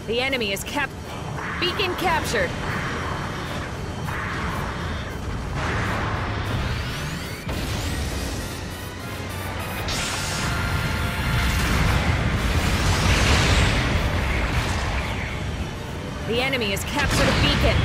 The enemy is beacon captured. The enemy has captured a beacon.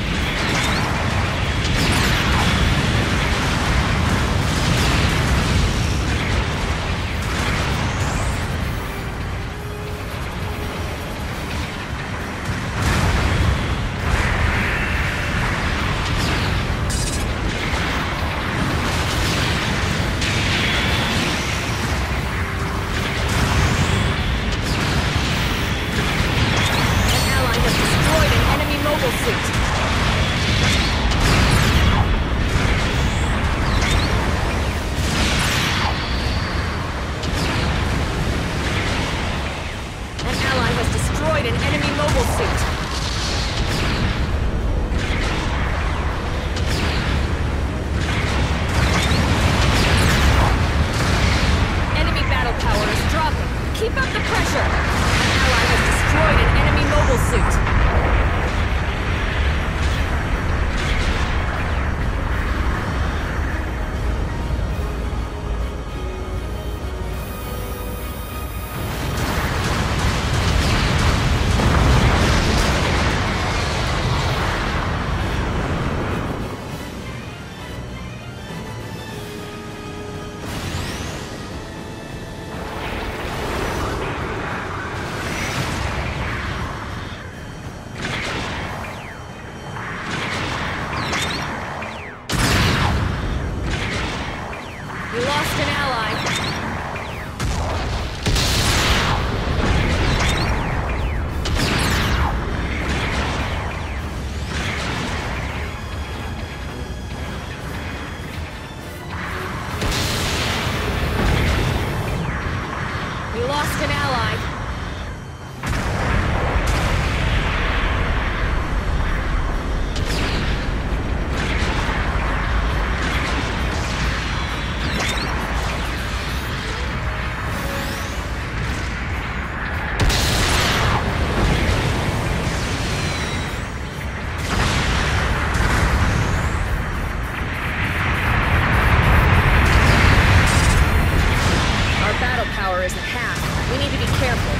An enemy mobile suit. Enemy battle power is dropping. Keep up the pressure. An ally has destroyed an enemy mobile suit. We lost an ally. We lost an ally. Power is at half. We need to be careful.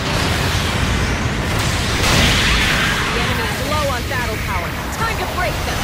Battle power. Time to break them!